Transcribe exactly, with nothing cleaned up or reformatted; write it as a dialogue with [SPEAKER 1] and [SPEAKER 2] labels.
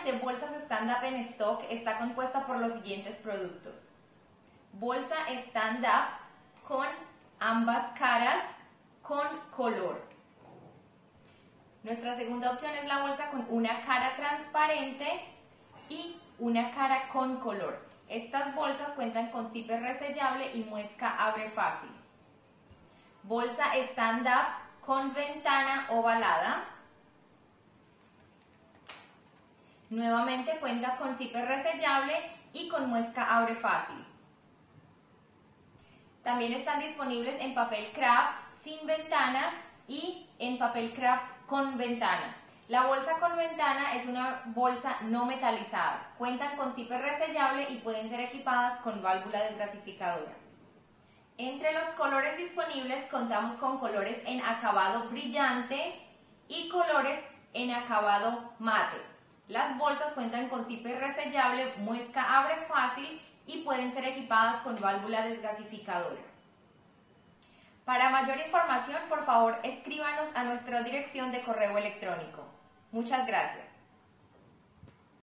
[SPEAKER 1] de bolsas stand-up en stock está compuesta por los siguientes productos. Bolsa stand-up con ambas caras con color. Nuestra segunda opción es la bolsa con una cara transparente y una cara con color. Estas bolsas cuentan con zipper resellable y muesca abre fácil. Bolsa stand-up con ventana ovalada. Nuevamente cuenta con zipper resellable y con muesca abre fácil. También están disponibles en papel craft sin ventana y en papel craft con ventana. La bolsa con ventana es una bolsa no metalizada. Cuentan con zipper resellable y pueden ser equipadas con válvula desgasificadora. Entre los colores disponibles contamos con colores en acabado brillante y colores en acabado mate. Las bolsas cuentan con zipper resellable, muesca abre fácil y pueden ser equipadas con válvula desgasificadora. Para mayor información, por favor, escríbanos a nuestra dirección de correo electrónico. Muchas gracias.